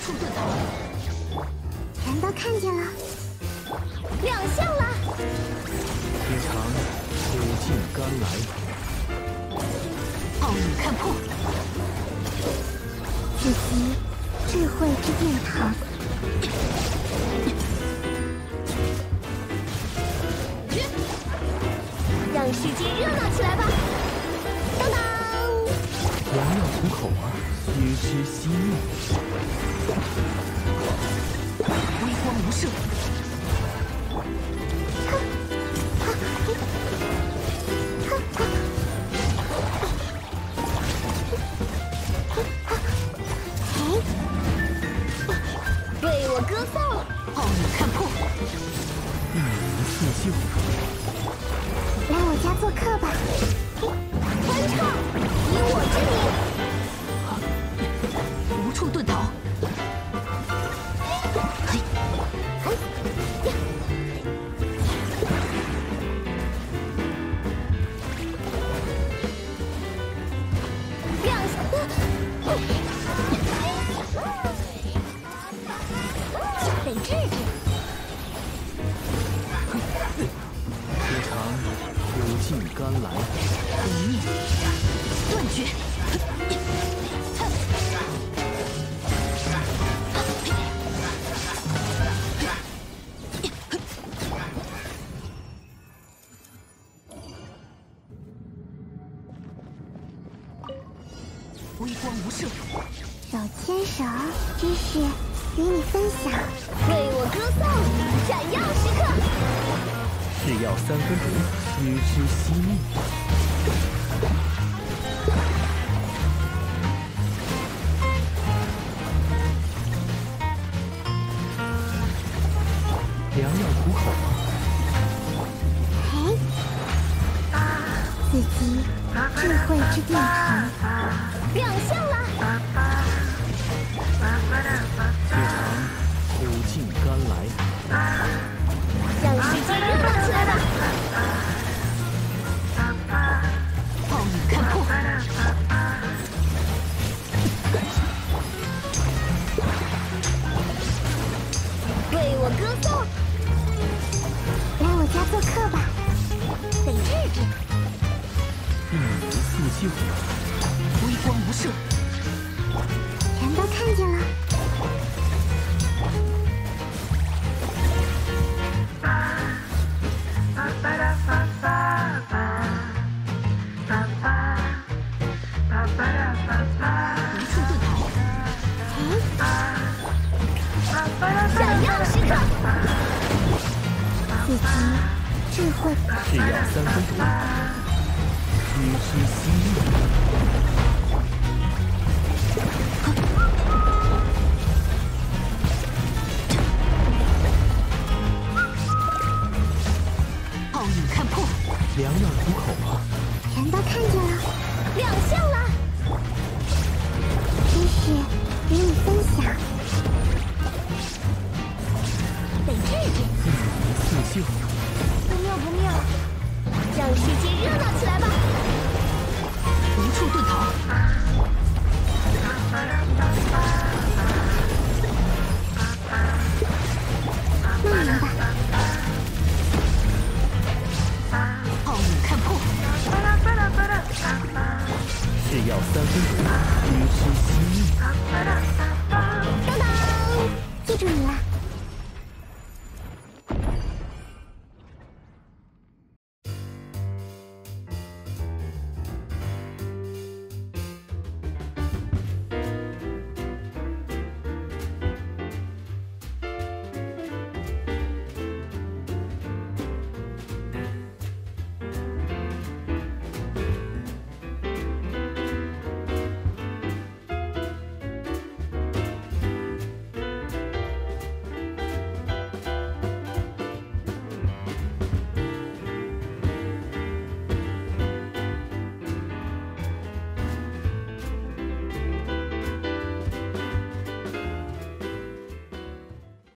处遁逃。 全都看见了， 亮相了！ 铁肠苦尽甘来， 暴雨看破， 此即智慧之殿堂。 让世界热闹起来吧！当当， 良药苦口啊，须知惜命。 微光无射。为我歌颂，暴雨看破， 一无四秀。 来我家做客吧， 欢唱，以我之名，无处遁逃。得治治。 铁肠苦尽甘来， 断绝。微光无射， 手牵手，知识与你分享。 为我歌颂，闪耀时刻。 是药3分毒，须知惜命。良药苦口啊， 嘿，此即智慧之殿堂。 亮相了！ 铁肠苦尽甘来， 让世界热闹起来吧！暴雨看破，为我歌颂， 来我家做客吧， 得治治。 一无四秀。 微光无射， 全都看见了， 无处遁逃。闪耀时刻， 此即智慧。 是药3分毒，须知惜命。 暴雨看破， 良药苦口啊， 全都看见了， 亮相了！ 知识与你分享。 得治治。 一无四秀。 不妙不妙，让世界热闹起来吧！无处遁逃。 慢点吧， 暴雨看破， 是药3分毒，须知惜命。 当当， 记住你了。